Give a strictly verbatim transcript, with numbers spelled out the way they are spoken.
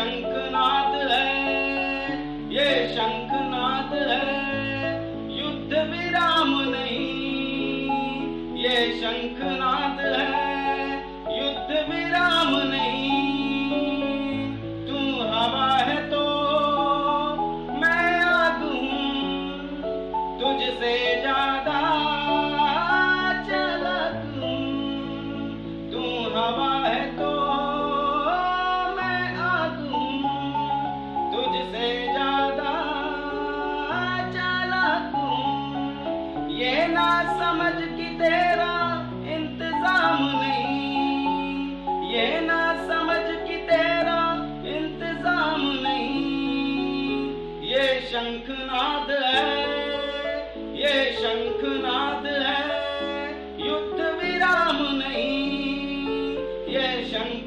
शंखनाद है, ये शंखनाद है, युद्ध विराम नहीं। ये शंखनाद है, युद्ध विराम नहीं। तू हवा है तो मैं आग हूँ, तुझसे ज्यादा चालाक हूँ। तू हवा है तो मैं आग हूँ, तुझसे ज्यादा चालाक हूँ। ये ना समझ कि तेरा इंतजाम नहीं, ये ना समझ कि तेरा इंतजाम नहीं। ये शंखनाद है, ये शंखनाद है, युद्ध विराम नहीं। ये शंख